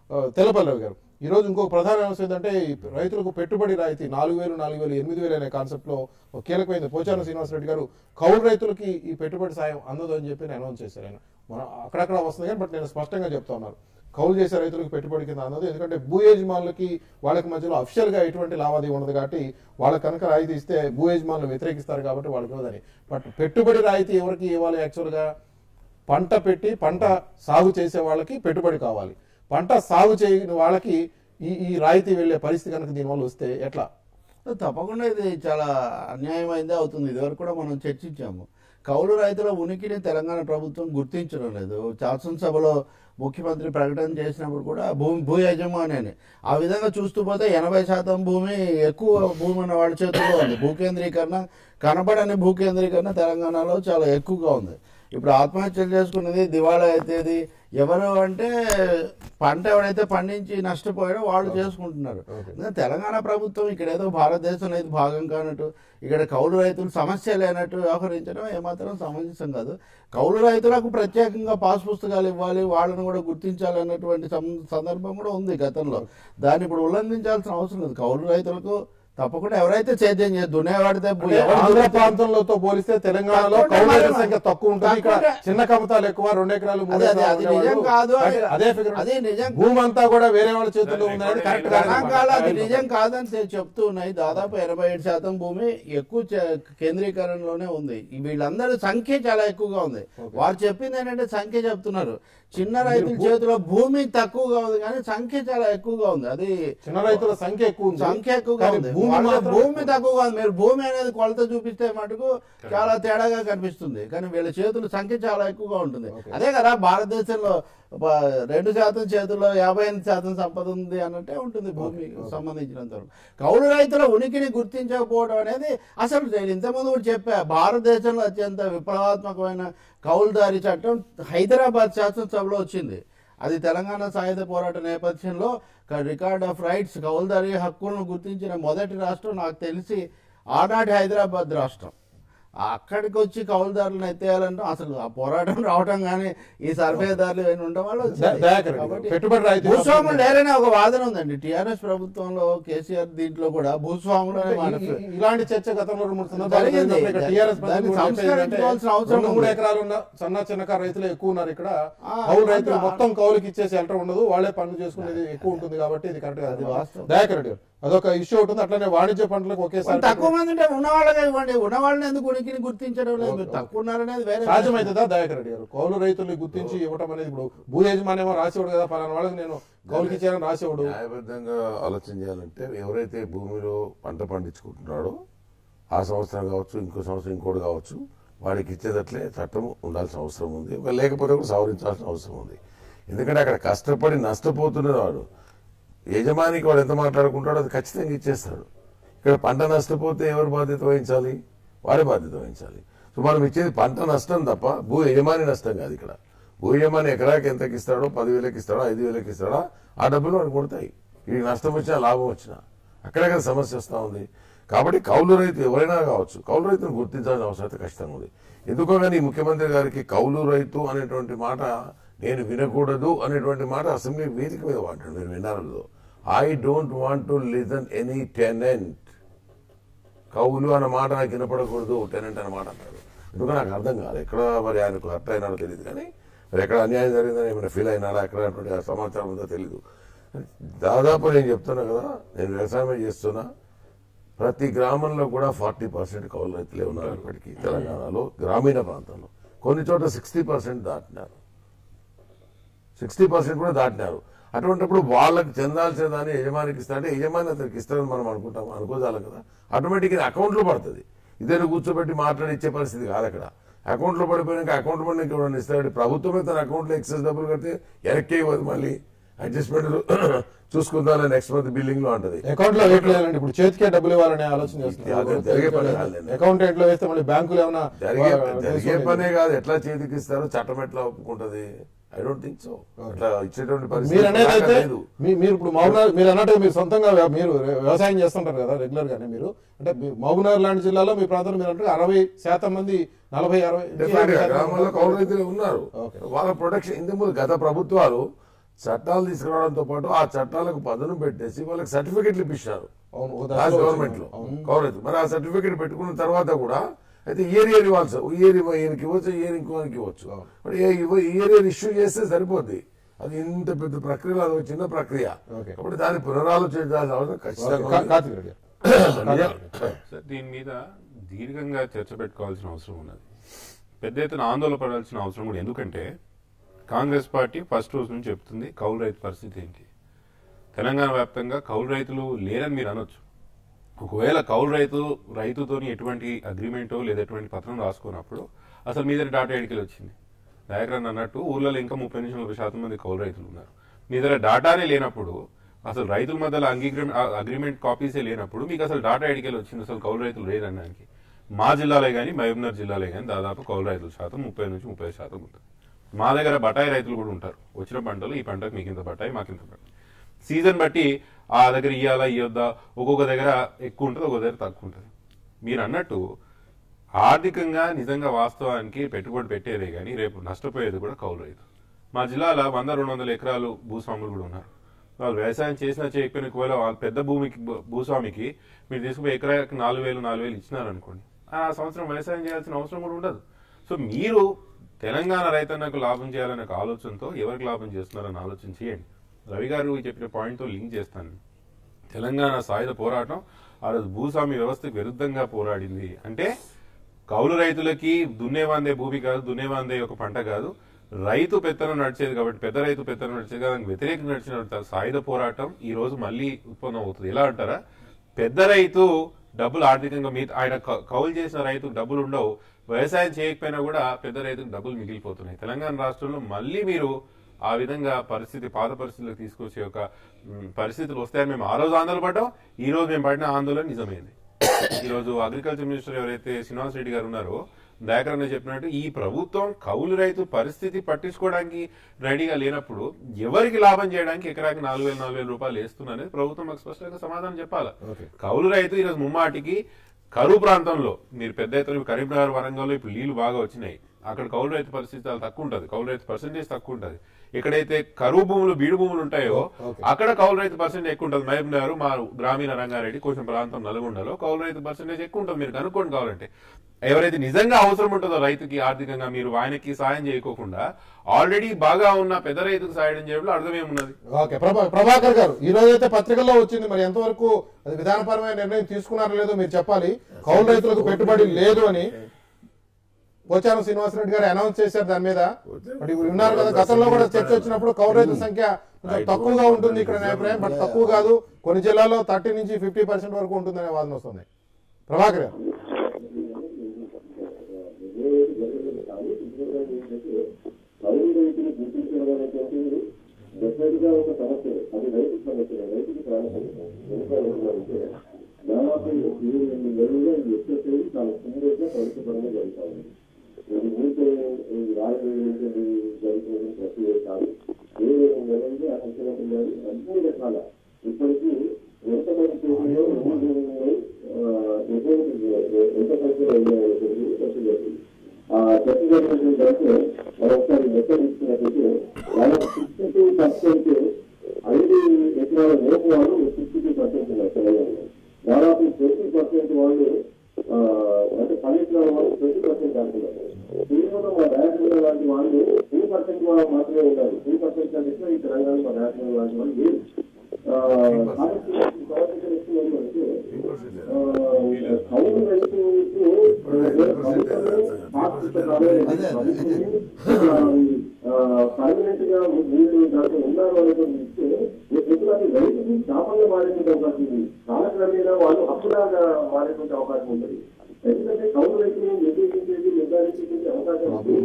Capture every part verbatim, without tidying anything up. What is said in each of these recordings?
తెలపల్లి గారు, ఈ రోజు ఇంకొక ప్రధాన అంశం ఏంటంటే రైతులకు పెట్టుబడి రాయితీ నాలుగు వేలు నాలుగు వేలు ఎనిమిది వేలు అనే కాన్సెప్ట్ లో కీలకమైంది. పోచారం శ్రీనివాసరెడ్డి గారు కౌలు రైతులకి ఈ పెట్టుబడి సాయం అందదు అని చెప్పి అనౌన్స్ చేశారు. ఆయన మనం అక్కడక్కడ వస్తుంది కానీ బట్ నేను స్పష్టంగా చెప్తా ఉన్నారు, కౌలు చేసే రైతులకు పెట్టుబడి కింద అందదు. ఎందుకంటే భూ యజమానులకి వాళ్ళకి మధ్యలో అఫిషియల్ గా ఎటువంటి లావాదేవీ ఉండదు కాబట్టి వాళ్ళకి కనుక రాయితీ ఇస్తే భూ యజమానులు వ్యతిరేకిస్తారు కాబట్టి వాళ్ళకి ఇవ్వదని. బట్ పెట్టుబడి రాయితీ ఎవరికి ఇవ్వాలి? యాక్చువల్ గా పంట పెట్టి పంట సాగు చేసే వాళ్ళకి పెట్టుబడి కావాలి. పంట సాగు చేయని వాళ్ళకి ఈ ఈ రాయితీ వెళ్లే పరిస్థితి కనుక దీనివల్ల వస్తే ఎట్లా? తప్పకుండా ఇది చాలా అన్యాయమైందే అవుతుంది. ఇదివరకు కూడా మనం చర్చించాము. కౌలు రైతుల ఉనికిని తెలంగాణ ప్రభుత్వం గుర్తించడం లేదు. శాసనసభలో ముఖ్యమంత్రి ప్రకటన చేసినప్పుడు కూడా భూమి భూ యజమాని అని ఆ విధంగా చూస్తూ పోతే ఎనభై శాతం భూమి ఎక్కువ భూమి ఉన్న వాళ్ళ చేతుల్లో ఉంది. భూకేంద్రీకరణ కనబడని భూకేంద్రీకరణ తెలంగాణలో చాలా ఎక్కువగా ఉంది. ఇప్పుడు ఆత్మహత్యలు చేసుకున్నది, దివాళా అయితేది ఎవరు అంటే పంట ఎవరైతే పండించి నష్టపోయాడో వాళ్ళు చేసుకుంటున్నారు. తెలంగాణ ప్రభుత్వం ఇక్కడ ఏదో భారతదేశంలో ఇది భాగం కానట్టు, ఇక్కడ కౌలు రైతులు సమస్య లేనట్టు వ్యవహరించడం ఏమాత్రం సమంజసం కాదు. కౌలు రైతులకు ప్రత్యేకంగా పాస్ పుస్తకాలు ఇవ్వాలి, వాళ్ళని కూడా గుర్తించాలి అన్నటువంటి సందర్భం కూడా ఉంది గతంలో. దాన్ని ఇప్పుడు ఉల్లంఘించాల్సిన అవసరం లేదు. కౌలు రైతులకు తప్పకుండా ఎవరైతే సేద్యం చేసి దున్నేవాడితే ఆంధ్ర ప్రాంతంలో పోలిస్తే తెలంగాణలో కౌలు రైతుల సంఖ్య తక్కువ ఉంటుంది. ఇక్కడ చిన్న కమతాలు ఎక్కువ, రెండు ఎకరాలు అది నిజం కాదు. అదే అదే నిజం. భూమి అంతా కూడా వేరే వాళ్ళ చేతుల్లో ఉందని కరెక్ట్ గణాంకాలు అది నిజం కాదని చెప్తూ ఉన్నాయి. దాదాపు ఎనభై ఏడు శాతం భూమి ఎక్కువ కేంద్రీకరణలోనే ఉంది. వీళ్ళందరూ సంఖ్య చాలా ఎక్కువగా ఉంది. వారు చెప్పింది ఏంటంటే సంఖ్య చెప్తున్నారు. చిన్న రైతుల చేతిలో భూమి తక్కువగా ఉంది కానీ సంఖ్య చాలా ఎక్కువగా ఉంది. అది చిన్న రైతుల సంఖ్య ఎక్కువ సంఖ్య ఎక్కువగా ఉంది, భూమి తక్కువగా ఉంది. మీరు భూమి అనేది కొలత చూపిస్తే మటుకు చాలా తేడాగా కనిపిస్తుంది కానీ వీళ్ళ చేతుల సంఖ్య చాలా ఎక్కువగా ఉంటుంది. అదే కదా భారతదేశంలో రెండు శాతం చేతుల్లో యాభై ఎనిమిది శాతం సంపద ఉంది అన్నట్టే ఉంటుంది భూమికి సంబంధించినంత వరకు. కౌలు రైతుల ఉనికిని గుర్తించకపోవడం అనేది అసలు నేను ఇంతకుముందు కూడా చెప్పా, భారతదేశంలో అత్యంత విప్లవాత్మకమైన కౌలుదారి చట్టం హైదరాబాద్ శాసనసభలో వచ్చింది. అది తెలంగాణ సాయుధ పోరాట నేపథ్యంలో రికార్డ్ ఆఫ్ రైట్స్ కౌలుదారి హక్కులను గుర్తించిన మొదటి రాష్ట్రం నాకు తెలిసి ఆనాటి హైదరాబాద్ రాష్ట్రం. అక్కడికి వచ్చి కౌలుదారులను ఎత్తేయాలంటే అసలు ఆ పోరాటం రావటం కానీ ఈ సర్వేదారులు ఏమైనా ఉండడం వల్ల భూస్వాములు లేరనే ఒక వాదన ఉందండి టీఆర్ఎస్ ప్రభుత్వంలో. కేసీఆర్ దీంట్లో కూడా భూస్వాములు ఇలాంటి చర్చ గతంలో సంస్కరించుకోవాల్సిన అవసరం. మూడు ఎకరాలు ఉన్న చిన్న చిన్నకారు రైతులు ఎక్కువ ఉన్నారు ఇక్కడ. కౌలు రైతులు మొత్తం కౌలుకి ఇచ్చేసి వెళ్ళటం ఉండదు, వాళ్ళే పనులు చేసుకునేది ఎక్కువ ఉంటుంది కాబట్టి ఇది కరెక్ట్ కాదు. దయాకర్ రెడ్డి అదొక ఇష్యూ ఉంటుంది. అట్లనే వాణిజ్య పంటలకు ఒకేసారి తక్కువ మంది ఉంటే ఉన్న వాళ్ళగా ఇవ్వండి, ఉన్న వాళ్ళని ఎందుకు ఉనికిని గుర్తించడం లేదు, తక్కువ ఉన్నారనేది వేరే సాధ్యమవుతుందా? దయాకర్ రెడ్డి గారు కౌలు రైతుల్ని గుర్తించి ఇవ్వడం అనేది ఇప్పుడు భూ యజమానేమో రాసేవాడు కదా, పలానా వాళ్ళకి నేను కౌలుకి ఇచ్చానని రాసేవాడు. న్యాయబద్ధంగా ఆలోచన చేయాలంటే ఎవరైతే భూమిలో పంట పండించుకుంటున్నాడో ఆ సంవత్సరం కావచ్చు, ఇంకో సంవత్సరం ఇంకోటి కావచ్చు, వాడికి ఇచ్చేటట్లే చట్టం ఉండాల్సిన అవసరం ఉంది. లేకపోతే కూడా సవరించాల్సిన అవసరం ఉంది. ఎందుకంటే అక్కడ కష్టపడి నష్టపోతున్నది వాడు. యజమానికి వాడు ఎంత మాట్లాడుకుంటాడో అది ఖచ్చితంగా ఇచ్చేస్తాడు. ఇక్కడ పంట నష్టపోతే ఎవరు బాధ్యత వహించాలి? వాడే బాధ్యత వహించాలి. సో మనం ఇచ్చేది పంట నష్టం తప్ప భూ యజమాని నష్టం కాదు. ఇక్కడ భూ యజమాని ఎకరాకి ఎంతకి ఇస్తాడో, పదివేలకి ఇస్తాడో, ఐదు వేలకి ఇస్తాడో ఆ డబ్బులు వాడు కొడతాయి. ఇది నష్టం వచ్చినా లాభం వచ్చినా అక్కడక్కడ సమస్య వస్తూ ఉంది. కాబట్టి కౌలు రైతు ఎవరైనా కావచ్చు, కౌలు రైతును గుర్తించాల్సిన అవసరం ఖచ్చితంగా ఉంది. ఎందుకో కానీ ముఖ్యమంత్రి గారికి కౌలు రైతు అనేటువంటి మాట నేను వినకూడదు అనేటువంటి మాట అసెంబ్లీ వేదిక మీద వాడాడు. నేను విన్నాను, I don't want to listen any tenant. కౌలు అన్న మాట నాకు వినపడకూడదు, టెనెంట్ అన్న మాట అన్నాడు. ఎందుకంటే నాకు అర్థం కాదు. ఎక్కడ మరి ఆయనకు హర్ట్ అయినాడో తెలియదు కానీ మరి ఎక్కడ అన్యాయం జరిగిందని ఏమైనా ఫీల్ అయినాడా, ఎక్కడ సమాచారం ఉందో తెలీదు. దాదాపు నేను చెప్తున్నా కదా, నేను వ్యవసాయం చేస్తున్నా, ప్రతి గ్రామంలో కూడా ఫార్టీ పర్సెంట్ కౌలు రైతులే ఉన్నారు ఇప్పటికీ తెలంగాణలో. గ్రామీణ ప్రాంతాల్లో కొన్ని చోట్ల సిక్స్టీ పర్సెంట్ దాటినారు, సిక్స్టీ పర్సెంట్ కూడా దాటినారు. అటువంటిప్పుడు వాళ్ళకి చెందాల్సిన దాన్ని యజమానికి ఇస్తా అంటే యజమాని అతనికి ఇస్తారని మనం అనుకుంటాం, అనుకోదాలి కదా. ఆటోమేటిక్గా అకౌంట్లో పడుతుంది. ఇద్దరు కూర్చోబెట్టి మాట్లాడిచ్చే పరిస్థితి కాదు. అక్కడ అకౌంట్లో పడిపోయినాక అకౌంట్ పడిన ఎవరైనా ఇస్తాడు. ప్రభుత్వమే తన అకౌంట్లో ఎక్సెస్ డబ్బులు కడితే వెనక్కి ఇవ్వదు, మళ్ళీ అడ్జస్ట్మెంట్ చూసుకుందా నెక్స్ట్ మంత్ బిల్లింగ్ లో అంటది. అకౌంట్ లో వేయట్లేదండి, ఇప్పుడు చేతికే డబ్బులు ఇవ్వాలనే ఆలోచన చేస్తున్నారు. జరిగే పని కాదు. అకౌంట్ లో వేస్తే మళ్ళీ బ్యాంకులు ఏమైనా జరిగే జరిగే పనే కాదు. ఎట్లా చేతికి ఇస్తారో చట్టం ఎట్లా ఒప్పుకుంటది? I don't think so. అట్లా ఇచ్చేటువంటి పరిస్థితి లేదు. మీరు ఇప్పుడు మహబూబ్నగర్ మీరు అన్నట్టు మీరు సొంతంగా మీరు వ్యవసాయం చేస్తుంటారు కదా రెగ్యులర్ గానే. మీరు అంటే మహబూబ్నగర్ లాంటి జిల్లాలో మీ ప్రాంతంలో మీరు అంటే అరవై శాతం మంది నలభై అరవై గ్రామాల్లో కౌలు రైతులు ఉన్నారు. వాళ్ళ ప్రొటెక్షన్ ఇంతకు ముందు గత ప్రభుత్వాలు చట్టాలు తీసుకురావడంతో పాటు ఆ చట్టాలకు పదును పెట్టేసి వాళ్ళకి సర్టిఫికెట్లు ఇప్పించారు అవును, ఒక దశలో గవర్నమెంట్ లో కౌరైతు. మరి ఆ సర్టిఫికెట్ పెట్టుకున్న తర్వాత కూడా అయితే ఇయర్ ఇయర్ ఇవ్వాలి, ఇయర్ ఈయనకి ఇవ్వచ్చు, ఇయర్ ఇంకోనికి ఇవ్వచ్చు. మరి ఇయర్ ఇయర్ ఇష్యూ చేస్తే సరిపోద్ది. అది ఇంత పెద్ద ప్రక్రియలో అది ఒక చిన్న ప్రక్రియ కాబట్టి దాన్ని పునరాలోచించాల్సిన అవసరం ఖచ్చితంగా. దీని మీద దీర్ఘంగా చర్చ పెట్టుకోవాల్సిన అవసరం ఉన్నది, పెద్ద ఎత్తున ఆందోళన పడాల్సిన అవసరం కూడా. ఎందుకంటే కాంగ్రెస్ పార్టీ ఫస్ట్ రోజు నుంచి చెప్తుంది కౌలు రైతు పరిస్థితి ఏంటి. తెలంగాణ వ్యాప్తంగా కౌలు రైతులు లేరని మీరు అనొచ్చు. ఒకవేళ కౌలు రైతు రైతుతోని ఎటువంటి అగ్రిమెంటో లేదా ఎటువంటి పత్రం రాసుకున్నప్పుడు అసలు మీ దగ్గర డాటా ఎడికలు వచ్చింది. దయాకరన్ అన్నట్టు ఊళ్ళలో ఇంకా ముప్పై నుంచి నలభై శాతం మంది కౌలు రైతులు ఉన్నారు. మీ దగ్గర డాటానే లేనప్పుడు, అసలు రైతుల మధ్యలో అంగీగ్రిమెంట్ అగ్రిమెంట్ కాపీసే లేనప్పుడు మీకు అసలు డాటా ఎడికలు వచ్చింది అసలు కౌలు రైతులు లేరనడానికి. మా జిల్లాలో కానీ మహబూబ్నగర్ జిల్లాలో కానీ దాదాపు కౌలు రైతుల శాతం ముప్పై నుంచి ముప్పై శాతం ఉంటుంది. మా దగ్గర బటాయి రైతులు కూడా ఉంటారు. వచ్చిన పంటలు ఈ పంటకు మీకు ఇంత బటాయి, మాకు ఇంత బటాయి, సీజన్ బట్టి ఆ దగ్గర ఇయ్యాలా ఇయ్యొద్దా, ఒక్కొక్క దగ్గర ఎక్కువ ఉంటుంది, ఒక్కొక్క దగ్గర తక్కువ ఉంటుంది. మీరు అన్నట్టు ఆర్థికంగా నిజంగా వాస్తవానికి పెట్టుబడి పెట్టేదే కానీ రేపు నష్టపోయేది కూడా కౌలు రైతు. మా జిల్లాలో వంద రెండు వందల ఎకరాలు భూస్వాములు కూడా ఉన్నారు. వాళ్ళు వ్యవసాయం చేసినా చేయకపోయినా ఒకవేళ వాళ్ళ పెద్ద భూమికి భూస్వామికి మీరు తీసుకుపోయి ఎకరాకి నాలుగు వేలు నాలుగు వేలు ఇచ్చినారనుకోండి, ఆ సంవత్సరం వ్యవసాయం చేయాల్సిన అవసరం కూడా ఉండదు. సో మీరు తెలంగాణ రైతన్నకు లాభం చేయాలనే ఆలోచనతో ఎవరికి లాభం చేస్తున్నారని ఆలోచన చేయండి. రవి గారు చెప్పిన పాయింట్తో లింక్ చేస్తాను. తెలంగాణ సాయుధ పోరాటం ఆ రోజు భూస్వామి వ్యవస్థకు విరుద్ధంగా పోరాడింది. అంటే కౌలు రైతులకి దున్నేవాందే భూమి కాదు, దున్నేవాందే ఒక పంట కాదు, రైతు పెత్తనం నడిచేది కాబట్టి, పెద్ద రైతు పెత్తనం నడిచేది కాబట్టి దానికి వ్యతిరేకంగా నడిచిన సాయుధ పోరాటం ఈ రోజు మళ్ళీ ఉత్పన్నం అవుతుంది. ఎలా అంటారా, పెద్ద రైతు డబ్బులు ఆర్థికంగా మీ ఆయన కౌలు చేసిన రైతుకు డబ్బులు ఉండవు, వ్యవసాయం చేయకపోయినా కూడా పెద్ద రైతుకు డబ్బులు మిగిలిపోతున్నాయి. తెలంగాణ రాష్ట్రంలో మళ్ళీ మీరు ఆ విధంగా పరిస్థితి పాత పరిస్థితులకు తీసుకొచ్చే ఒక పరిస్థితులు వస్తాయని మేము ఆ రోజు ఆందోళన పడ్డాం. ఈ రోజు మేము పడిన ఆందోళన నిజమైంది. ఈ రోజు అగ్రికల్చర్ మినిస్టర్ ఎవరైతే శ్రీనివాస్ రెడ్డి గారు ఉన్నారో దయాకరణ చెప్పినట్టు ఈ ప్రభుత్వం కౌలు రైతు పరిస్థితి పట్టించుకోవడానికి రెడీగా లేనప్పుడు ఎవరికి లాభం చేయడానికి ఎకరాకి నాలుగు వేల నాలుగు వేల రూపాయలు వేస్తున్నది ప్రభుత్వం మాకు స్పష్టంగా సమాధానం చెప్పాలి. కౌలు రైతు ఈరోజు ముమ్మాటికి కరువు ప్రాంతంలో మీరు పెద్ద ఎత్తున కరీంనగర్ వరంగల్లో ఇప్పుడు నీళ్లు బాగా వచ్చినాయి, అక్కడ కౌలు రైతు పరిస్థితి చాలా తక్కువ ఉంటుంది, కౌలు రైతు పర్సెంటేజ్ తక్కువ ఉంటుంది. ఎక్కడైతే కరువు భూములు బీడు భూములు ఉంటాయో అక్కడ కౌలు రైతు పర్సెంటేజ్ ఎక్కువ ఉంటుంది. మహబూబ్నగర్ మా గ్రామీణ రంగారెడ్డి కొంచెం ప్రాంతం నల్గొండలో కౌలు రైతు పర్సెంటేజ్ ఎక్కువ ఉంటుంది. మీరు కనుక్కోండి కావాలంటే. ఎవరైతే నిజంగా అవసరం ఉంటుందో రైతుకి ఆర్థికంగా మీరు ఆయనకి సాయం చేయకోకుండా ఆల్రెడీ బాగా ఉన్న పెద్ద రైతుకు సాయం చేయడంలో అర్థమేమున్నది. ఓకే, ప్రభాకర్ గారు ఈ రోజైతే పత్రికల్లో వచ్చింది, మరి ఎంతవరకు అది విధానపరమైన నిర్ణయం తీసుకున్నారో లేదో మీరు చెప్పాలి. కౌలు రైతులకు పెట్టుబడి లేదు అని పోచారం శ్రీనివాసరెడ్డి గారు అనౌన్స్ చేశారు. దాని మీద మరి ఉన్నారు కదా, గతంలో కూడా చర్చ వచ్చినప్పుడు కౌలు రైతుల సంఖ్య కొంచెం తక్కువగా ఉంటుంది ఇక్కడ అభిప్రాయం, బట్ తక్కువ కాదు, కొన్ని జిల్లాల్లో థర్టీ నుంచి ఫిఫ్టీ పర్సెంట్ వరకు ఉంటుందనే వాదన వస్తుంది. ప్రభాకర్ గారు ఒక సమస్య, అది రైతు సమస్య, రైతుకి ప్రాణ సమస్య. ఎందుకంటే దాదాపు ఇరవై ఎనిమిది నెలలుగా ఇది ఎక్కువ చాలా సుందరంగా ప్రభుత్వపరంగా జరుగుతుంది. ఇది ఊరికే రాజకీయ జరుగుతున్న ప్రక్రియ కాదు. ఇరవై ఎనిమిది నెలలుగా ఆ ముఖ్యమంత్రి గారు అన్ని రకాల ఇప్పటికీ ఎంతమంది పేరులో ఎంత సంఖ్యలో జరిగింది. ఆ చర్చ జరిగిన దాంట్లో మనం ఒకసారి లెక్క తీసుకున్నట్లయితే వాళ్ళ సిక్స్టీ టూ పర్సెంట్ ఐదు ఎకరాల లోపు వాళ్ళు సిక్స్టీ టూ పర్సెంట్ ఉన్నారు తెలంగాణలో. దాదాపు ట్వంటీ పర్సెంట్ వాళ్ళు అంటే పది ఎకరాల వాళ్ళు ట్వంటీ పర్సెంట్ అంటున్నారు. కేవలం మా రాజకీయ లాంటి వాళ్ళు త్రీ పర్సెంట్ వాళ్ళు మాత్రమే ఉన్నారు. త్రీ పర్సెంట్ కంటే ఈ తెలంగాణ మా రాజకీయ లాంటి వాళ్ళు లేదు. కాబట్టి కౌలు రైతు పర్మనెంట్ గా వీళ్ళు దాంట్లో ఉన్నారు అనేది ఇస్తే ఎటువంటి రైతుకి శాపంగా మారేటువంటి అవకాశం ఉంది. కాలక్రమేణా వాళ్ళు అప్పుడాగా మారేటువంటి అవకాశం ఉంటుంది. ఎందుకంటే కౌలు రైతులు నిర్దేశించేది నిర్ధారించేటువంటి అవకాశం ఉంది.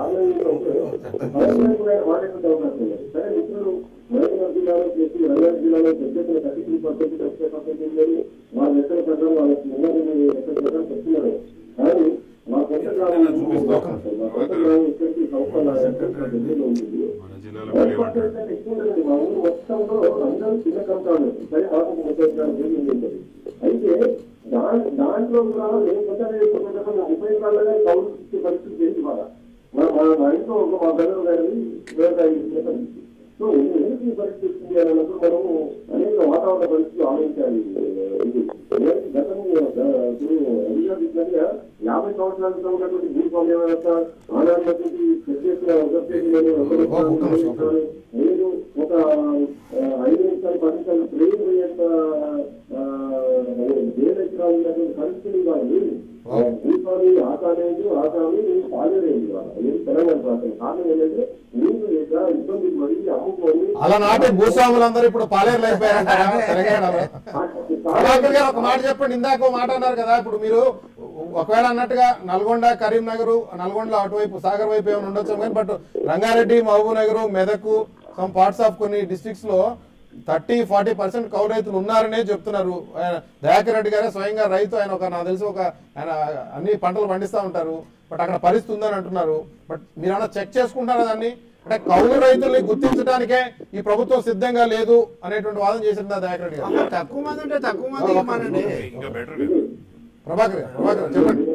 మారేటువంటి అవకాశం ఉంది. సరే మిత్రులు మహబూబ్నగర్ జిల్లాలో చేసి రంగారెడ్డి జిల్లాలో పెద్ద thirty three percent thirty percent ఉంది. వాళ్ళ లెక్కల ప్రకారం వాళ్ళకి ఉన్నది లెక్కల ప్రకారం చెప్తున్నారు. కానీ మా సొంత గ్రామం మా సొంత గ్రామం ఇక్కడికి సంవత్సరాలు ఉంటుంది. ఎక్కువ ఉంటుంది. మా ఊరు మొత్తంలో అందరూ చిన్న కంటాలు సరే మాకు ముప్పై ఉంటుంది. అయితే దాని దాంట్లో కూడా నేను కొత్త ముప్పై కాళ్ళగా కౌలు ఇచ్చే పరిస్థితి చేసి వాళ్ళ మా మా ఇంట్లో ఒక మా బ్రదర్ గారిని వ్యవసాయం సో ఎందుకు ఈ పరిస్థితి వచ్చింది అన్నప్పుడు మనము అనేక వాతావరణ పరిస్థితులు ఆలోచించాలి. ఇది గతంలో ఇప్పుడు విధంగా యాభై సంవత్సరాల క్రితం ఉన్నటువంటి భూస్వామ్య వ్యవస్థ ఆనాటి నేను ఒక ఐదు నిమిషాలు పది నిమిషాలు ట్రైన్ పోయేంత వేల ఎకరాలు ఉన్నటువంటి పరిస్థితి ఇవాళ లేదు. భూస్వామి ఆకాలేదు ఆకామి నేను పాలేలేదు ఇవాళ ఏం తెలంగాణ ప్రాంతం. కారణం ఏంటంటే నీళ్లు లేక ఇబ్బంది పడి అమ్ముకొని అలనాటి భూస్వాములందరూ ఇప్పుడు పాలేరులు అయిపోయారంటారా తెలంగాణలో? ప్రభాకర్ గారు ఒక మాట చెప్పండి. ఇందాక ఒక మాట అన్నారు కదా, ఇప్పుడు మీరు ఒకవేళ అన్నట్టుగా నల్గొండ, కరీంనగర్, నల్గొండలో అటువైపు సాగర్ వైపు ఏమైనా ఉండొచ్చు కానీ, but Rangareddy, Mahabubnagar, Medak, some parts of కొన్ని డిస్ట్రిక్ట్స్ లో థర్టీ ఫార్టీ పర్సెంట్ కౌలు రైతులు ఉన్నారనే చెప్తున్నారు. ఆయన దయాకర్ రెడ్డి గారే స్వయంగా రైతు. ఆయన ఒక నాకు తెలిసి ఒక ఆయన అన్ని పంటలు పండిస్తూ ఉంటారు. బట్ అక్కడ పరిస్థితి ఉందని అంటున్నారు. బట్ మీరు ఏమైనా చెక్ చేసుకుంటారా దాన్ని? అంటే కౌలు రైతుల్ని గుర్తించడానికే ఈ ప్రభుత్వం సిద్ధంగా లేదు అనేటువంటి వాదన చేసిందా దయాకర్ రెడ్డి గారు? తక్కువ మంది ఉంటే తక్కువ మంది ఇవ్వమనండి. ఇంకా బెటర్ ప్రభాకర్ గారు ప్రభాకర్ చెప్పండి.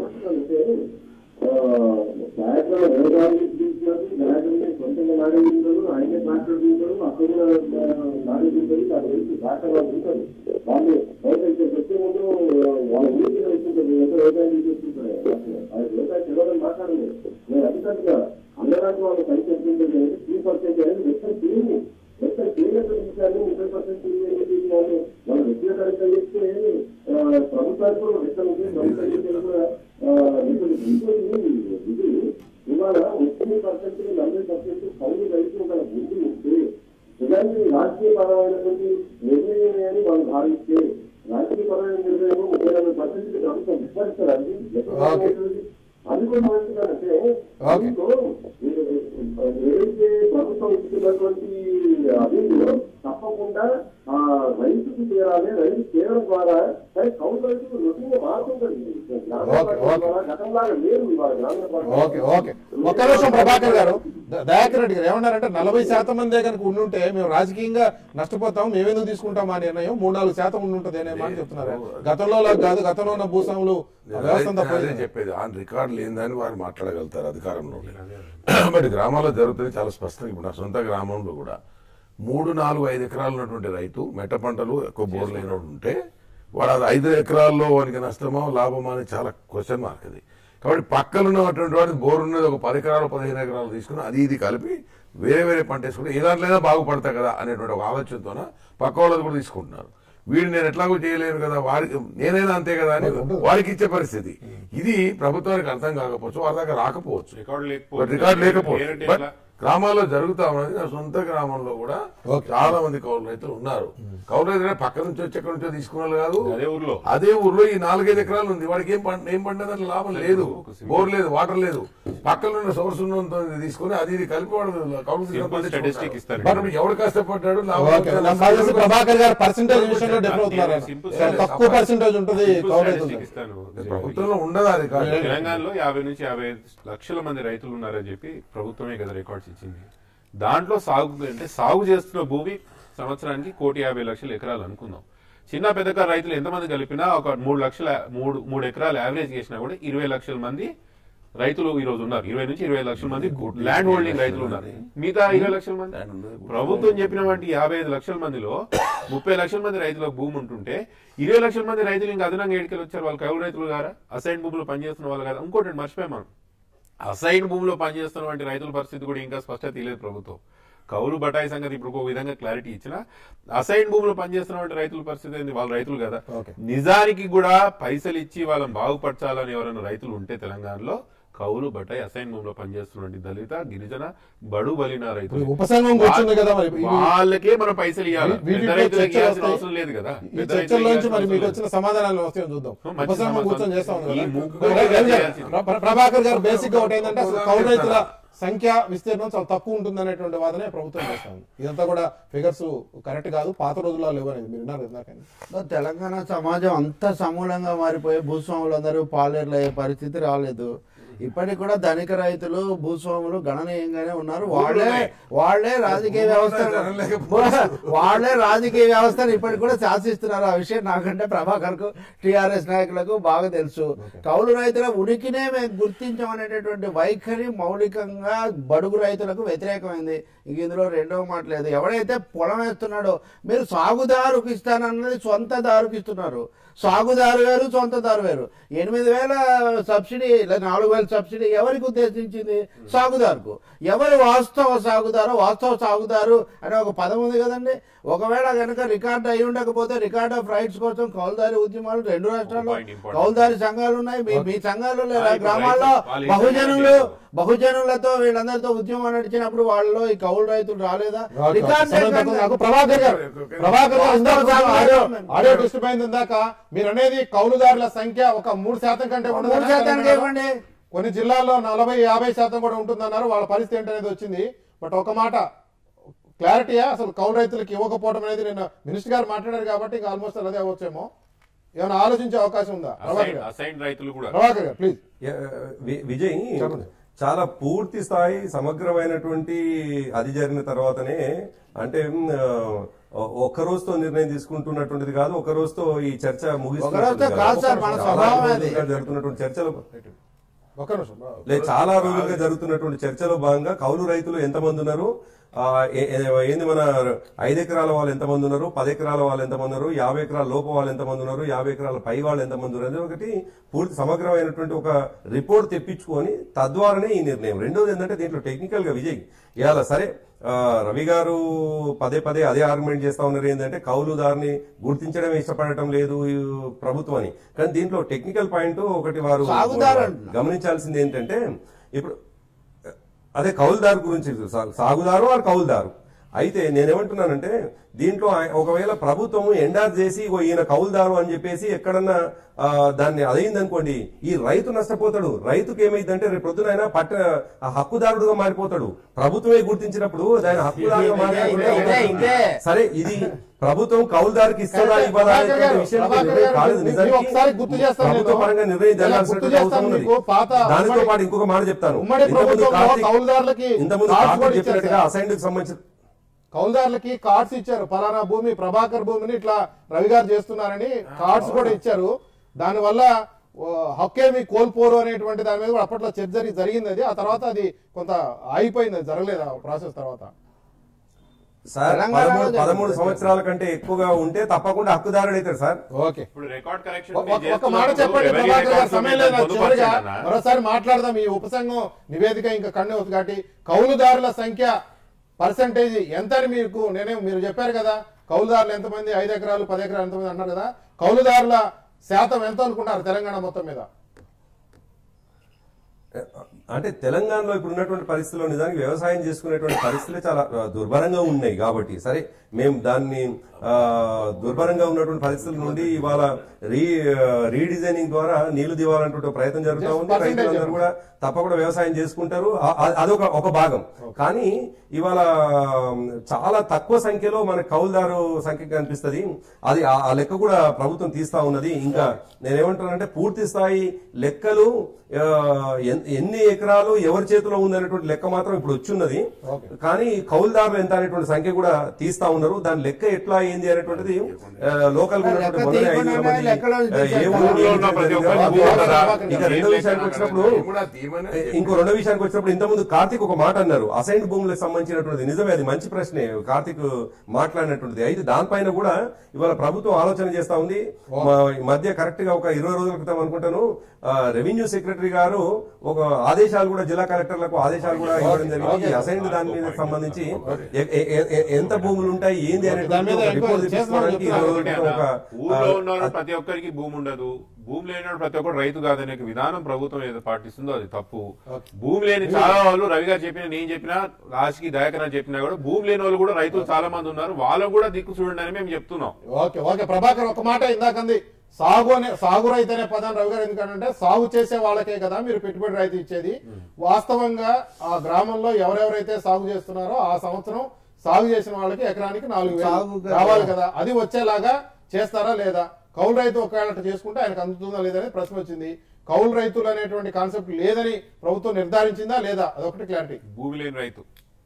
సొంతంగా నాడేస్తారు, ఆయనే మాట్లాడుతుంటారు, అక్కడ నాడేస్తుంటారు, దాటవాళ్ళు ఉంటారు. వాళ్ళు వ్యవసాయం వచ్చే ముందు వాళ్ళ ఊరికి ఇస్తుంటారు, వ్యవసాయం తీసుకుంటారు. వ్యవసాయం తెలియదని మాట్లాడలేదు. నేను అధికంగా అందరానికి వాళ్ళు పని చెప్తుంటే త్రీ పర్సెంట్ అనేది వ్యక్తం చేయండి. వ్యక్తం చేయనటువంటి విషయాన్ని ముప్పై పర్సెంట్ వాళ్ళు వాళ్ళు వ్యక్తిగత చేస్తే ప్రభుత్వానికి కూడా వ్యక్తం ప్రభుత్వం కూడా ఇది ఇవాళ ముప్పై పర్సెంట్ నలభై పర్సెంట్ కౌలు రైతు ఒక ముందు ఉంటే ఇలాంటి రాజకీయపరమైనటువంటి నిర్ణయం అని వాళ్ళు భావిస్తే రాజకీయపరమైన నిర్ణయం ముప్పై నలభై పర్సెంట్ ప్రభుత్వం విస్మరిస్తారండి. అది కూడా మంచిదంటే ఏదైతే ప్రభుత్వం ఇస్తున్నటువంటి అభివృద్ధిలో తప్పకుండా ఆ రైతుకు చేయాలి. రైతు చేయడం ద్వారా కానీ కౌలు రైతులు రొటీన్గా మారుతుంటుంది. గతంలాగా లేదు ఇవాళ గ్రామీణ. ఓకే ఓకే ఒక్క నిమిషం ప్రభాకర్ గారు. దయాకర్ రెడ్డి గారు ఏమన్నారంటే నలభై శాతం మందే కనుక ఉండుంటే మేము రాజకీయంగా నష్టపోతాం, మేమెందుకు తీసుకుంటాం ఆ నిర్ణయం, మూడు నాలుగు శాతం ఉండుంటది అనే మాట చెప్తున్నారు. గతంలో కాదు, గతంలో ఉన్న భూస్వాములు చెప్పేది ఆన్ రికార్డు లేదని వారు మాట్లాడగలుగుతారు అధికారంలో. బట్ గ్రామాల్లో జరుగుతుంది చాలా స్పష్టంగా. ఇప్పుడు నా సొంత గ్రామంలో కూడా మూడు నాలుగు ఐదు ఎకరాలు ఉన్నటువంటి రైతు మెట్ట పంటలు ఎక్కువ బోర్లు అయిన ఉంటే వాడు అది ఐదు ఎకరాల్లో వానికి నష్టమో లాభమో అని చాలా క్వశ్చన్ మార్క్ అది. కాబట్టి పక్కన ఉన్నటువంటి వాడికి బోర్ ఉన్నది ఒక పది ఎకరాలు పదిహేను ఎకరాలు తీసుకుని అది ఇది కలిపి వేరే వేరే పంట వేసుకుని ఏ దాంట్లోనే బాగుపడతా కదా అనేటువంటి ఒక ఆలోచనతోన పక్క వాళ్ళది కూడా తీసుకుంటున్నారు. వీడు నేను ఎట్లాగో చేయలేను కదా, వారికి నేనైనా అంతే కదా అని వారికి ఇచ్చే పరిస్థితి. ఇది ప్రభుత్వానికి అర్థం కాకపోవచ్చు, వారి దగ్గర రాకపోవచ్చు, రికార్డు లేకపోవచ్చు. బట్ గ్రామాల్లో జరుగుతా ఉన్నది. నా సొంత గ్రామంలో కూడా చాలా మంది కౌలు రైతులు ఉన్నారు. కౌలు రైతులు పక్క నుంచి వచ్చి ఎక్కడి నుంచో తీసుకున్నారు కాదు, అదే ఊర్లో అదే ఊర్లో ఈ నాలుగైదు ఎకరాలు ఉంది. వాడికి ఏం పంట ఏం పంట లాభం లేదు, బోర్ లేదు, వాటర్ లేదు, పక్కన ఉన్న సోర్స్ ఉన్న తీసుకుని అది ఇది కలిపి వాడు కౌలు ఇస్తారు. ఎవడు కష్టపడ్డాడు ప్రభాకర్ గారు పర్సెంటేజ్ విషయంలో డెవలప్ అవుతున్నారు. తక్కువ పర్సెంటేజ్ ఉంటుంది ప్రభుత్వంలో ఉండదు. అది తెలంగాణలో యాభై నుంచి యాభై లక్షల మంది రైతులు ఉన్నారని చెప్పి ప్రభుత్వమే కదా రికార్డ్స్ ఇచ్చింది. దాంట్లో సాగు అంటే సాగు చేస్తున్న భూమి సంవత్సరానికి కోటి యాభై లక్షల ఎకరాలు అనుకుందాం. చిన్న పెద్ద రైతులు ఎంతమంది కలిపినా ఒక మూడు లక్షల మూడు మూడు ఎకరాలు యావరేజ్ చేసినా కూడా ఇరవై లక్షల మంది రైతులు ఈ రోజు ఉన్నారు. ఇరవై నుంచి ఇరవై లక్షల మంది ల్యాండ్ హోల్డింగ్ రైతులు ఉన్నారు. మిగతా ఇరవై లక్షల మంది ప్రభుత్వం చెప్పిన వంటి యాభై ఐదు లక్షల మందిలో ముప్పై లక్షల మంది రైతులకు భూమి ఉంటుంటే ఇరవై లక్షల మంది రైతులు ఇంకా అదనంగా ఏడికెళ్ళి వచ్చారు. వాళ్ళు కౌలు రైతులు గారా, అసైన్ భూములు పనిచేస్తున్న వాళ్ళు కదా. ఇంకోటి మర్చిపోయాం మనం, అసైన్ భూమిలో పనిచేస్తున్నటువంటి రైతుల పరిస్థితి కూడా ఇంకా స్పష్టత తెలియదు ప్రభుత్వం. కౌలు బటాయి సంగతి ఇప్పుడు ఒక విధంగా క్లారిటీ ఇచ్చిన అసైన్ భూమిలో పనిచేస్తున్నటువంటి రైతుల పరిస్థితి ఏంది? వాళ్ళు రైతులు కదా. నిజానికి కూడా పైసలు ఇచ్చి వాళ్ళని బాగుపరచాలని ఎవరైనా రైతులు ఉంటే తెలంగాణలో కౌలు బటాయి అసైన్ భూమిలో పనిచేస్తున్నటువంటి దళిత, గిరిజన, బడు బలిన రైతులు వాళ్ళకే మనం పైసలు ఇవ్వాలి. పెద్ద రైతులకు ఇవ్వాల్సిన అవసరం లేదు కదా. సమాధానాలు ప్రభాకర్ గారు బేసిక్ గా ఒకటి ఏంటంటే కౌలు రైతుల సంఖ్య విస్తీర్ణం చాలా తక్కువ ఉంటుంది అనేటువంటి వాదనే ప్రభుత్వం చేస్తాను. ఇదంతా కూడా ఫిగర్స్ కరెక్ట్ కాదు, పాత రోజుల్లో లేవు అనేది మీరు విన్నారు. తెలంగాణ సమాజం అంతా సమూలంగా మారిపోయి భూస్వాములందరూ పాలేర్లు అయ్యే పరిస్థితి రాలేదు. ఇప్పటికి కూడా ధనిక రైతులు భూస్వాములు గణనీయంగానే ఉన్నారు. వాళ్ళే వాళ్ళే రాజకీయ వ్యవస్థ వాళ్ళే రాజకీయ వ్యవస్థను ఇప్పటికి కూడా శాసిస్తున్నారు. ఆ విషయం నాకంటే ప్రభాకర్ కు టిఆర్ఎస్ నాయకులకు బాగా తెలుసు. కౌలు రైతుల ఉనికినే మేము గుర్తించమనేటటువంటి వైఖరి మౌలికంగా బడుగు రైతులకు వ్యతిరేకమైంది. ఇంక ఇందులో రెండవ మాట లేదు. ఎవడైతే పొలం వేస్తున్నాడో మీరు సాగుదారుకు ఇస్తానన్నది సొంతదారుకి ఇస్తున్నారు. సాగుదారు వేరు, సొంతదారు వేరు. ఎనిమిది వేల సబ్సిడీ నాలుగు వేల సబ్సిడీ ఎవరికి ఉద్దేశించింది? సాగుదారుకు. ఎవరు వాస్తవ సాగుదారు? వాస్తవ సాగుదారు అనే ఒక పదం ఉంది కదండి. ఒకవేళ కనుక రికార్డ్ అయి ఉండకపోతే రికార్డ్ ఆఫ్ రైట్స్ కోసం కౌలుదారి ఉద్యమాలు రెండు రాష్ట్రాల్లో కౌలుదారి సంఘాలు ఉన్నాయి. మీ మీ సంఘాలు లేదా గ్రామాల్లో బహుజనులు బహుజనులతో వీళ్ళందరితో ఉద్యమం నడిచినప్పుడు వాళ్ళలో ఈ కౌలు రైతులు రాలేదా? రికార్డ్ ప్రభాకర్ గారు ప్రభాకర్ గారు ఆడియో డిస్టర్బ్ అయింది ఇందాక. మీరు అనేది కౌలుదారుల సంఖ్య ఒక మూడు శాతం కంటే మూడు శాతానికి ఇవ్వండి. కొన్ని జిల్లాల్లో నలభై యాభై శాతం కూడా ఉంటుందన్నారు. వాళ్ళ పరిస్థితి ఏంటనేది వచ్చింది. బట్ ఒక మాట క్లారిటీయా అసలు కౌలు రైతులకు ఇవ్వకపోవడం అనేది నిన్న మినిస్టర్ గారు మాట్లాడారు కాబట్టి ఇంకా ఆల్మోస్ట్ అదే అవ్వచ్చేమో. ఏమైనా ఆలోచించే అవకాశం ఉందా? ప్రభాకర్ గారు ప్లీజ్. విజయ్ చాలా పూర్తి స్థాయి సమగ్రమైనటువంటి అది జరిగిన తర్వాతనే అంటే ఒక్క రోజుతో నిర్ణయం తీసుకుంటున్నటువంటిది కాదు. ఒక రోజుతో ఈ చర్చ జరుగుతున్నటువంటి చర్చలో లేదు చాలా రోజులుగా జరుగుతున్నటువంటి చర్చలో భాగంగా కౌలు రైతులు ఎంతమంది ఉన్నారు, ఏంది మన ఐదు ఎకరాల వాళ్ళు ఎంతమంది ఉన్నారు, పది ఎకరాల వాళ్ళు ఎంతమంది ఉన్నారు, యాభై ఎకరాల లోపు వాళ్ళు ఎంతమంది ఉన్నారు, యాభై ఎకరాల పై వాళ్ళు ఎంతమంది ఉన్నారు అనేది ఒకటి పూర్తి సమగ్రమైనటువంటి ఒక రిపోర్ట్ తెప్పించుకొని తద్వారానే ఈ నిర్ణయం. రెండోది ఏంటంటే దీంట్లో టెక్నికల్ గా విజయ్ ఇవాళ సరే రవి గారు పదే పదే అదే ఆర్గ్యుమెంట్ చేస్తా ఉన్నారు ఏంటంటే కౌలుదారుని గుర్తించడం ఇష్టపడటం లేదు ప్రభుత్వం అని. కానీ దీంట్లో టెక్నికల్ పాయింట్ ఒకటి వారు గమనించాల్సింది ఏంటంటే ఇప్పుడు అదే కౌలుదారు గురించి సాగుదారు వారు కౌలుదారు అయితే నేనేమంటున్నానంటే దీంట్లో ఒకవేళ ప్రభుత్వం ఎండార్ చేసి ఈయన కౌలుదారు అని చెప్పేసి ఎక్కడన్నా దాన్ని అదైందనుకోండి ఈ రైతు నష్టపోతాడు. రైతుకి ఏమైందంటే రేపు పొద్దున ఆయన పట్ట హక్కుదారుడుగా మారిపోతాడు. ప్రభుత్వమే గుర్తించినప్పుడు దాని హక్కుదారుగా మారిపోతే సరే ఇది ప్రభుత్వం కౌలుదారుకి ఇస్తుందా ఇవ్వదా అనే విషయం కాలేదు. నిజానికి ప్రభుత్వ పరంగా నిర్ణయం జరగాల్సిన అవసరం ఉన్నది. దానితో పాటు ఇంకొక మాట చెప్తాను. ఇంతకుముందు ఇంతకుముందు చెప్పినట్టుగా అసైన్డ్ కి సంబంధించిన కౌలుదారులకి కార్డ్స్ ఇచ్చారు. ఫలానా భూమి ప్రభాకర్ భూమిని ఇట్లా రవి గారు చేస్తున్నారని కార్డ్స్ కూడా ఇచ్చారు. దానివల్ల హక్కేమి కోల్పోరు అనేటువంటి దాని మీద కూడా అప్పట్లో చర్చ జరిగింది. అది ఆ తర్వాత అది కొంత ఆగిపోయింది, అది జరగలేదు ఆ ప్రాసెస్. తర్వాత సార్ పదమూడు సంవత్సరాల కంటే ఎక్కువగా ఉంటే తప్పకుండా హక్కుదారుడు అవుతాడు సార్. ఓకే ఒక మాట చెప్పండి ప్రభాకర్ గారు, సమయం లేదు. చివరిగా మరోసారి మాట్లాడదాం. ఈ ఉపసంఘం నివేదిక ఇంకా కన్ను కాబట్టి కౌలుదారుల సంఖ్య పర్సంటేజ్ ఎంత అని మీకు నేనే మీరు చెప్పారు కదా. కౌలుదారులు ఎంతమంది, ఐదు ఎకరాలు పది ఎకరాలు ఎంతమంది అన్నారు కదా. కౌలుదారుల శాతం ఎంత అనుకున్నారు తెలంగాణ మొత్తం మీద? అంటే తెలంగాణలో ఇప్పుడు ఉన్నటువంటి పరిస్థితుల్లో నిజానికి వ్యవసాయం చేసుకునేటువంటి పరిస్థితులు చాలా దుర్భరంగా ఉన్నాయి కాబట్టి సరే మేము దాన్ని దుర్భరంగా ఉన్నటువంటి పరిస్థితుల నుండి ఇవాళ రీ రీడిజైనింగ్ ద్వారా నీళ్లు దివాలంటే ప్రయత్నం జరుగుతూ ఉంది. రైతులందరూ కూడా తప్పకుండా వ్యవసాయం చేసుకుంటారు, అదొక ఒక భాగం. కానీ ఇవాళ చాలా తక్కువ సంఖ్యలో మన కౌలుదారు సంఖ్య కనిపిస్తుంది. అది ఆ లెక్క కూడా ప్రభుత్వం తీస్తా ఉన్నది. ఇంకా నేనేమంటానంటే పూర్తి స్థాయి లెక్కలు ఎన్ని ఎకరాలు ఎవరి చేతిలో ఉందనేటువంటి లెక్క మాత్రం ఇప్పుడు వచ్చిన్నది. కానీ కౌలుదారులు ఎంత అనేటువంటి సంఖ్య కూడా తీస్తా ఉన్నారు. దాని లెక్క ఎట్లా అయింది అనేటువంటిది లోకల్ ఇక రెండో విషయానికి వచ్చినప్పుడు ఇంకో రెండో విషయానికి వచ్చినప్పుడు ఇంతకుముందు కార్తీక్ ఒక మాట అన్నారు అసైన్డ్ భూములకు సంబంధించినటువంటిది. నిజమే, అది మంచి ప్రశ్నే కార్తీక్ మాట్లాడినటువంటిది. అయితే దానిపైన కూడా ఇవాళ ప్రభుత్వం ఆలోచన చేస్తా ఉంది. మధ్య కరెక్ట్ గా ఒక ఇరవై రోజుల క్రితం అనుకుంటాను రెవెన్యూ సెక్రటరీ గారు ఒక ఆదేశాలు కూడా జిల్లా కలెక్టర్లకు ఆదేశాలు కూడా ఇవ్వడం జరిగింది. అసైన్డ్ దాని మీద సంబంధించి ఎంత భూములు ఉంటాయి ఏంది అనే రిపోర్ట్ తీసుకోవడానికి ఊళ్ళో ఉన్న ప్రతి ఒక్కరికి భూమి ఉండదు. భూమి లేని ప్రతి ఒక్కరు రైతు కాదనే విధానం ప్రభుత్వం ఏదో పాటిస్తుందో అది తప్పు. భూమి లేని చాలా వాళ్ళు రవి గారు చెప్పినా నేను చెప్పినా రాజకీయ దయాకర్ చెప్పినా కూడా భూమి లేని వాళ్ళు కూడా రైతులు చాలా మంది ఉన్నారు. వాళ్ళకు కూడా దిక్కు చూడండి అని మేము చెప్తున్నాం. ఓకే ఓకే ప్రభాకర్ ఒక మాట ఇందాకంది సాగు అనే సాగు రైతు అనే పదాన్ని రవి గారు ఎందుకంటే సాగు చేసే వాళ్ళకే కదా మీరు పెట్టుబడి రైతు ఇచ్చేది. వాస్తవంగా ఆ గ్రామంలో ఎవరెవరైతే సాగు చేస్తున్నారో ఆ సంవత్సరం సాగు చేసిన వాళ్ళకి ఎకరానికి నాలుగు వేలు రావాలి కదా. అది వచ్చేలాగా చేస్తారా లేదా? కౌలు రైతు ఒకవేళ చేసుకుంటే ఆయనకు అందుతుందా లేదని ప్రశ్న వచ్చింది. కౌలు రైతులు అనేటువంటి కాన్సెప్ట్ లేదని ప్రభుత్వం నిర్ధారించిందా లేదా అదొకటి క్లారిటీ. భూమి లేని రైతు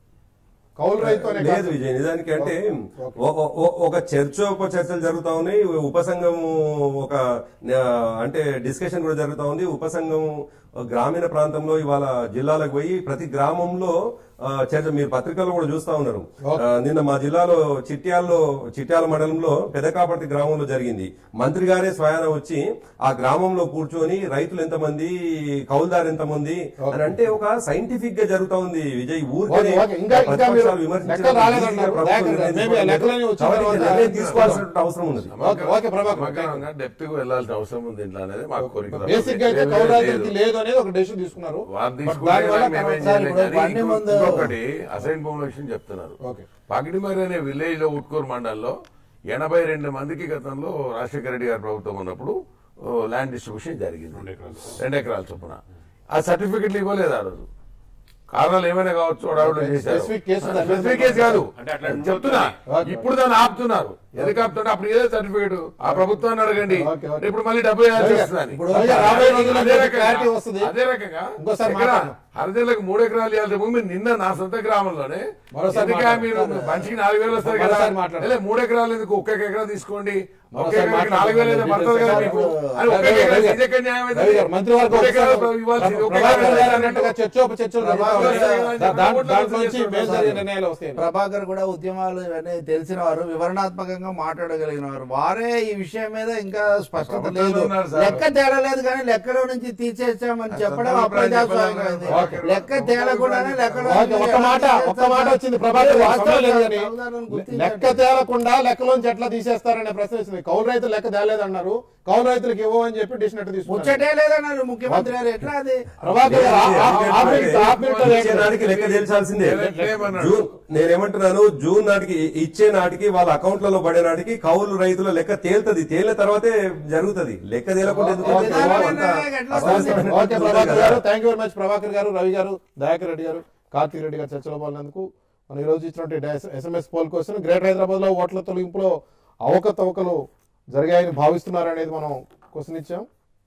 కౌలు రైతు అనే లేదు విజయ్, నిజానికి అంటే ఓ- ఓ- ఒక చర్చోప చర్చలు జరుగుతా ఉన్నాయి. ఉపసంఘము ఒక ఆ, అంటే డిస్కషన్ కూడా జరుగుతా ఉంది. ఉపసంఘం గ్రామీణ ప్రాంతంలో ఇవాళ జిల్లాలకు పోయి ప్రతి గ్రామంలో ఆ, చర్చ మీరు పత్రికల్లో కూడా చూస్తా ఉన్నారు. ఆ, నిన్న మా జిల్లాలో చిట్యాలలో చిట్యాల మండలంలో పెదకాపర్తి గ్రామంలో జరిగింది. మంత్రి గారే స్వయాన వచ్చి ఆ గ్రామంలో కూర్చొని రైతులు ఎంతమంది, కౌలుదారు ఎంతమంది అని అంటే ఒక సైంటిఫిక్ గా జరుగుతా ఉంది విజయ్. ఊరికే ఓకే, ఇంకా ఇంకా మీరు లెక్కలు రాలేదన్నారు. maybe ఆ లెక్కలన్నీ వచ్చిన తర్వాత తీసుకోవాల్సిన అవసరం ఉంది. Okay, okay Prabhakar. సమగ్రంగా డెప్త్ కు వెళ్లాల్సిన అవసరం ఉంది ఇంట్లో అనేది మాకు కోరిక. బేసిక్ గా అయితే కౌలు రైతులకి లేదు అనేది ఒక డెసిషన్ తీసుకున్నారు. వారు But తీసుకుంటే దానివల్ల మేమేం తర్వాత- చేయలేం ఇప్పుడు కానీ బండి ఇంకో- ముందు- ఇంకొకటి అసైన్ భూముల విషయం చెప్తున్నారు. ఓకే. పాకిడిమరి అనే విలేజ్ లో ఉట్కూరు మండలంలో ఎనభై రెండు మందికి గతంలో రాజశేఖర రెడ్డి గారి ప్రభుత్వం ఉన్నప్పుడు ల్యాండ్ డిస్ట్రిబ్యూషన్ జరిగింది, రెండు ఎకరాల చొప్పున. ఆ సర్టిఫికెట్లు ఇవ్వలేదు ఆ రోజు. కారణాలు ఏమైనా కావచ్చు, అడవులు చేశారు. Specific case ఉంది. స్పెసిఫిక్ కేసు కాదు అంటే అట్లా చెప్తున్నా. ఓకే. ఇప్పుడు దాన్ని ఆపుతున్నారు. ఎందుకు ఆపుతున్నా? అప్పుడు ఏదో సర్టిఫికేట్ ఆ ప్రభుత్వాన్ని అడగండి. Okay, okay. ఇప్పుడు మళ్ళీ డబ్బు వేయాల్సి వస్తుందని. ఇప్పుడు రాబోయే రోజుల్లో అదే రకంగా- క్లారిటీ వస్తుంది. అదే రకంగా ఇంకోసారి ఎకరా- మాట్లాడదాం. హరిజనులకు మూడు ఎకరాలు ఇవ్వాల్సిన భూమి నిన్న నా సొంత గ్రామంలోనే మరోసారి ఎందుకు మాట్లాడదాం. మీరు మంచికి నాలుగు వేలు వస్తారు కదా, మరోసారి మాట్లాడదాం. లేదా మూడు ఎకరాలు ఎందుకు ఒక్క ఎకరా తీసుకోండి, ఒక్క మరోసారి ఎకరాకి మాట్లాడదాం. నాలుగు వేలు అయితే పడుతుంది కదా మీకు. అది ఒక్క రవి ఎకరా గారు, ఇది ఎక్కడ న్యాయం అయితే? రవి గారు, మంత్రివర్గం మూడు ఎకరాలు ఒకసారి ఇవ్వాల్సింది ఒక్క ప్రభాకర్ ఎకరా గారు అన్నట్టుగా చర్చోప చర్చలు జరుగుతా ఉన్నాయి. దా- దా- దాంట్లో నుంచి మేలు జరిగే నిర్ణయాలు వస్తాయి. ప్రభాకర్ కూడా ఉద్యమాలు ఇవన్నీ తెలిసిన వారు, వివరణాత్మకంగా మాట్లాడగలిగిన వారు. వారే ఈ విషయం మీద ఇంకా స్పష్టత ప్రభుత్వంలో లేదు, ఉన్నారు సార్. లెక్క తేలలేదు కానీ లెక్కలో నుంచి తీసేసామని చెప్పడం అప్రజాస్వామ్యం అయింది. ఓకే. లెక్క తేలకుండానే లెక్కలో ఓకే, ఒక్క మాట ఒక్క మాట వచ్చింది ప్రభాకర్ గారు, వాస్తవం లేదు కానీ లెక్క తేలకుండా లెక్కలోంచి ఎట్లా తీసేస్తారనే ప్రశ్న వచ్చింది. కౌలు రైతులు లెక్క తేలేదన్నారు, కౌలు రైతులకు ఇవ్వని చెప్పి డిసిషన్ తీసుకున్నారు. ముచ్చటే లేదన్నారు ముఖ్యమంత్రి గారు. ఎట్లా అది ప్రభాకర్ గారు, ఆ- ఆ- ఆ మినిట్- ఆ మినిట్ లో ఇచ్చే నాటికి లెక్క తెలిసాల్సిందే. ఏమన్నాడు? జూన్ నేనేమంటున్నాను, జూన్ నాటికి ఇచ్చే నాటికి వాళ్ళ అకౌంట్లలో పడే నాటికి కౌలు రైతుల లెక్క తేలుతుంది. తేలిన తర్వాతే జరుగుతుంది. లెక్క తేలకుండా ఎందుకు ఓకే, జరుగుతుంది? అంతా అవాస్తవమైన okay Prabhakar garu, thank you very much Prabhakar garu, Ravi గారు, దయాకర్ రెడ్డి గారు, కార్తీక్ రెడ్డి గారు చర్చలో పాల్గొన్నందుకు. మనం ఈ రోజు ఇచ్చినటువంటి SMS poll question, greater Hyderabad లో ఓట్ల తొలగింపులో అవకతవకలు జరిగాయని భావిస్తున్నారనేది మనం క్వశ్చన్ ఇచ్చాం.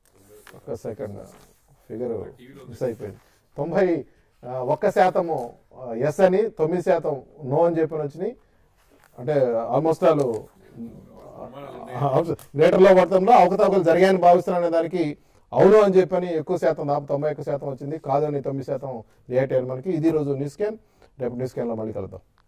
ఒక్క సెకండ్, ఫిగర్ మిస్ అయిపోయింది. తొంభై ఆ, ఒక్క శాతము ఎస్ అని, తొమ్మిది శాతం నో అని చెప్పి వచ్చినాయి. అంటే ఆల్మోస్ట్ వాళ్ళు గ్రేటర్ లో వర్తంలో అవకతవకలు జరిగాయని భావిస్తున్నారనే దానికి అవును అని చెప్పని ఎక్కువ శాతం, దాదాపు తొంభై ఎక్కువ శాతం వచ్చింది. కాదు అని తొమ్మిది శాతం రియాక్ట్ అయ్యారు మనకి. ఇది రోజు న్యూస్ స్కాన్. రేపు న్యూస్ స్కాన్ లో మళ్ళీ కలుద్దాం.